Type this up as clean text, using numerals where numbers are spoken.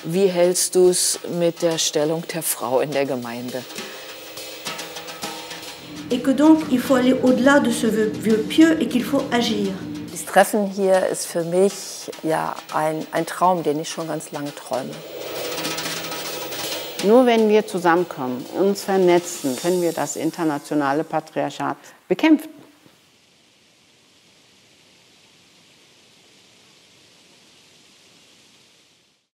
Wie hältst du es mit der Stellung der Frau in der Gemeinde? Et que donc il faut aller au-delà de ce vœu pieux et qu'il faut agir. Das Treffen hier ist für mich ja ein Traum, den ich schon ganz lange träume. Nur wenn wir zusammenkommen, uns vernetzen, können wir das internationale Patriarchat bekämpfen.